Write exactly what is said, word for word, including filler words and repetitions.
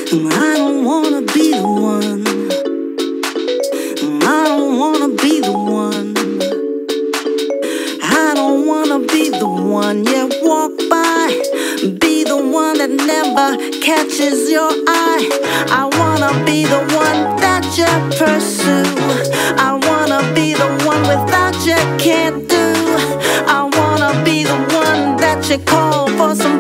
I don't wanna be the one. I don't wanna be the one. I don't wanna be the one you walk by. Be the one that never catches your eye. I wanna be the one that you pursue. I wanna be the one without you can't do. I wanna be the one that you call for some